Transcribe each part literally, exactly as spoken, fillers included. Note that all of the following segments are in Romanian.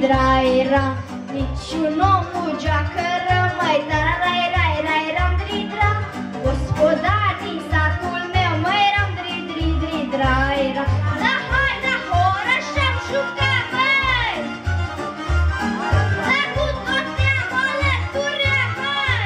dri-dri-dra-ra. Niciun om nu joacă rămâi, tara-rai-rai-rai-ram-dri-dra. Gospodar din satul meu, măi, ram-dri-dri-dri-dra-ra. Da, hai, da, hora și-am jucat, măi! Da, cu tot ne-am alăturat, măi!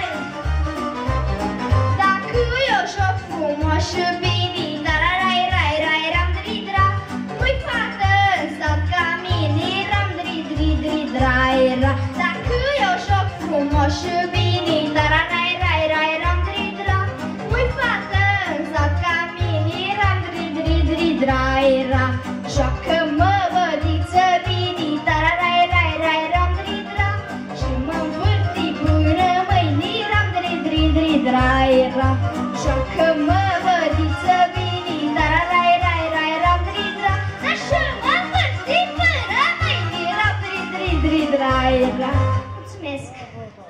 Dacă eu joc frumos și bine, tara-rai-rai-rai-ram-dri-dra. Păi fată în sat ca mine, ram-dri-dri-dri-dra-ra. Dacă eu joc frumos și bine, tara-rai-rai-rai-ram-dri-dra. Păi fată în sat ca mine, ram-dri-dri-dri-dra-ra. Joacă-mă, bădiță, bine, tara-rai-rai-rai-ram-dri-dra. Și mă învârti până mâine, ram-dri-dri-dri-dra-ra. Joacă-mă, bădiță, bine, tara-rai-rai-rai-ram-dri-dra. Dar și mă învârti până mâine, ram-dri-dri-dri-dra-ra. Mulțumesc!